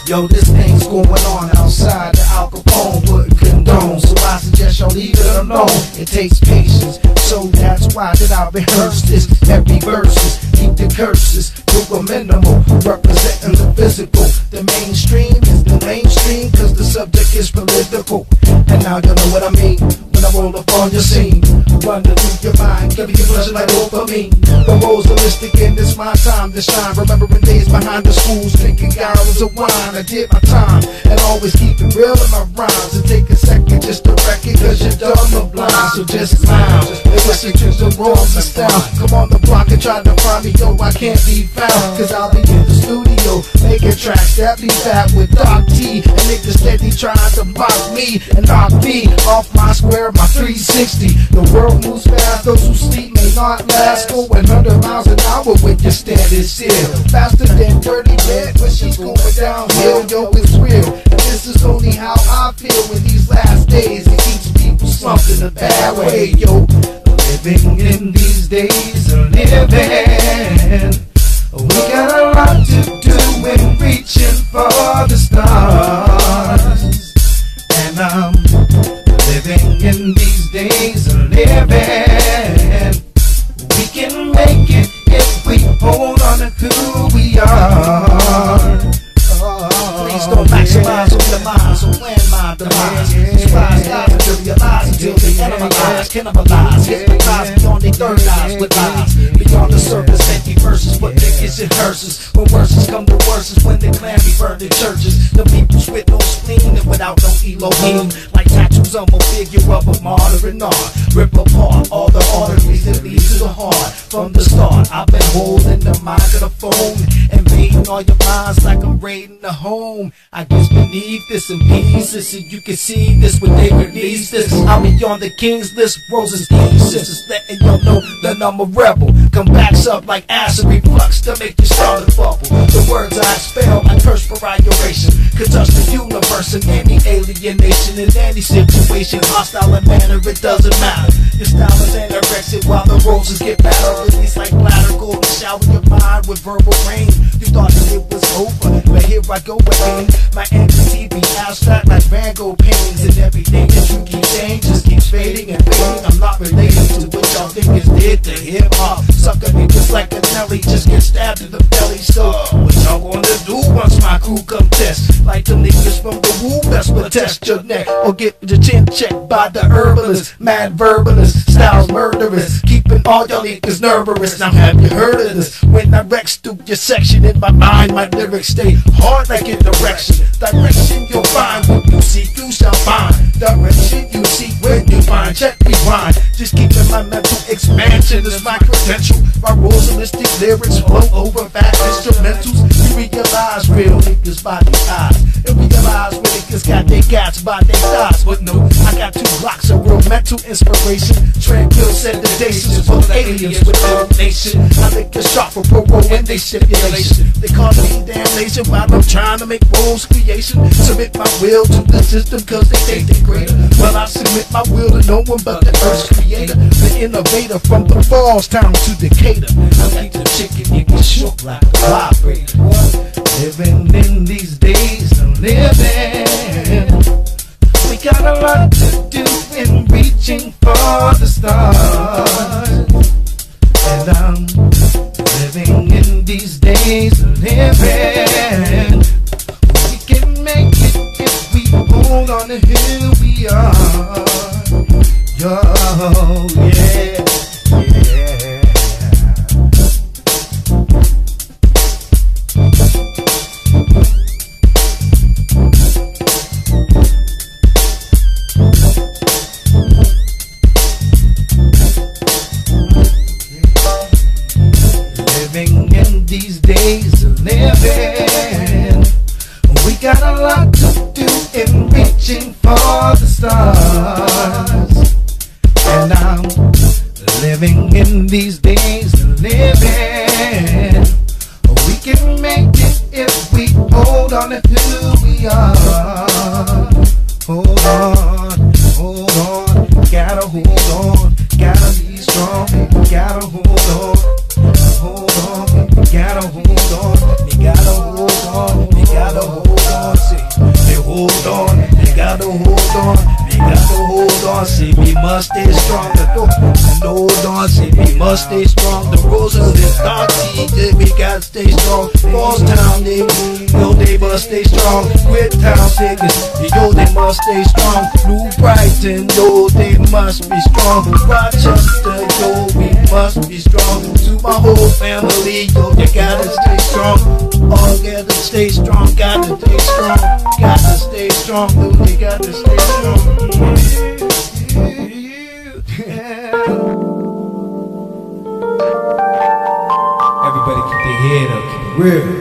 Yo, this thing's going on outside the Al Capone wouldn't condone, so I suggest y'all leave it alone. It takes patience, so that's why did I rehearse this. Every verses, keep the curses to a minimal, representing the physical. The mainstream is the mainstream, cause the subject is political. And now you know what I mean when I roll up on your scene. Running through your mind, giving you pleasure like dopamine. The roles holistic and it's my time to shine. Remembering days behind the schools, drinking gallons of wine. I did my time and always keep it real in my rhymes. And take a second just to wreck it, cause you're dumb or blind. So just smile and listen to the rules and style. Come on the block and try to find me, yo, I can't be found. Cause I'll be in the studio making tracks that be bad with Doc T. And niggas steady trying to mock me and knock me off my square, my 360. The world moves fast, those who sleep may not last. Going 100 miles an hour when you're standing still. Faster than Dirty Red when she's going downhill. Yo, it's real, and this is only how I feel in these last days. It keeps people something a bad way, yo. Living in these days, living. We got a lot to do when reaching for the stars. And I'm living in these days, living. We can make it if we hold on to who we are. Please don't maximize on your mind, so plan my demise. These rise lies until realize, until they animalize, cannibalize, hypnotize beyond their third eyes with lies. Beyond the surface, empty verses, what niggas and hearses. When verses come to worses, when they clan be burned in churches. The people's with no spleen and without no Elohim. Like tattoos on a figure of a martyr and art. Rip apart all the arteries that lead to the heart. From the start, I've been holding the microphone, invading all your minds like I'm raiding the home. I guess beneath this in pieces, so you can see this when they release this. I'm beyond the king's list, roses, sisters, letting y'all know that I'm a rebel. Come backs up like acid reflux to make you start to bubble. The words I expel, I curse for perspiration. Could touch the universe in any alienation, in any situation, hostile in manner, it doesn't matter. Your style is anorexic while the roses get better. Release like bladder, go and shower your mind with verbal rain. You thought that it was over, but here I go again. My entity be abstract like Van Gogh paintings, and everything that you keep saying just keeps fading and fading. I'm not related to what y'all think is did to hip hop. Sucker me just like a Nelly, just get stabbed in the belly. So what y'all gonna do once my crew come test? Like the niggas from the Woo, best protest your neck or get your chin checked by the herbalist. Mad verbalist, styles murderous, keeping all y'all niggas nervous. Now have you heard of this? When I wreck through your section in my mind, my lyrics stay hard like in direction. Direction you'll find when you see, you shall find. Direction you see when you find. Check rewind. Just keeping my mental expansion is my credential. My holistic lyrics flow over fat instrumentals. You realize real niggas by the eyes, and realize when niggas got their gats by their thighs. But no, I got 2 blocks of real mental inspiration. Tranquil sedations for aliens with no nation. I make a shot for parole and they stipulation. They call me damnation while I'm trying to make rules creation. Submit my will to the system cause they think they're greater. Well, I submit my will to no one but the earth's creator. The innovator from the Falls Town to Decatur. I keep the chicken, you get shook like a vibrator. Living in these days, I'm living. We got a lot to do in reaching for the stars. And I'm living in these days, living. We can make it if we hold on to who we are. Yo, yeah, yeah. Living in these days, living. We got a lot to do in reaching for the stars. And I'm living in these days, living. We can make it if we hold on to who we are. Hold on, gotta hold on, gotta be strong, gotta hold on, gotta hold on, you gotta hold on, you gotta hold on, you gotta hold on. we must stay strong. I know Don said we must stay strong. The rules of this dark tea, we gotta stay strong. Falls town, they yo, they must stay strong. Quit town niggas, yo, they must stay strong. New Brighton, yo, they must be strong. Rochester, yo, we must be strong. To my whole family, yo, you gotta stay strong. All gotta stay strong, gotta stay strong. Gotta stay strong, yo, they gotta stay strong. Everybody keep their head up, keep it real.